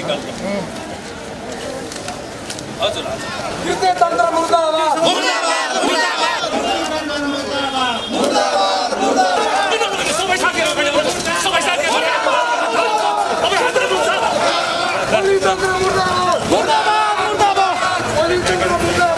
हजुर कृत्य तन्त्र मुर्दाबाद मुर्दाबाद मुर्दाबाद मुर्दाबाद मुर्दाबाद सबै साथीहरु सबै साथीहरु अब हातले बुझ्छ ओली तन्त्र मुर्दाबाद मुर्दाबाद मुर्दाबाद ओली तन्त्र मुर्दाबाद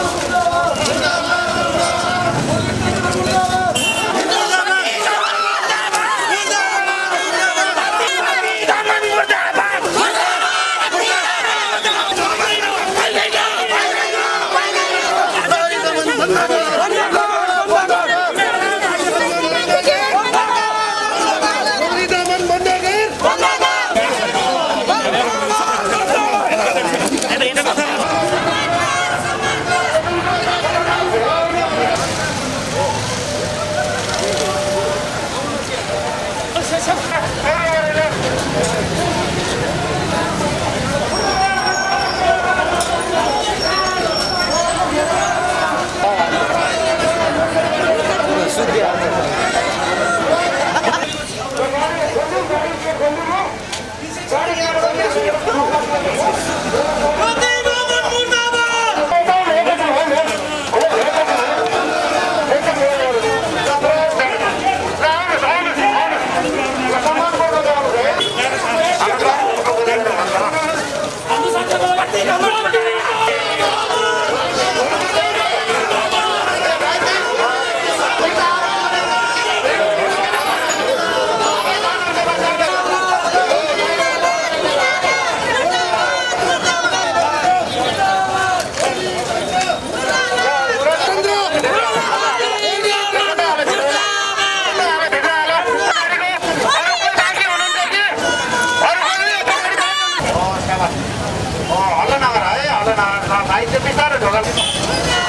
Halo, nak, ay, halo, nak, ay, cepat, dah, dah.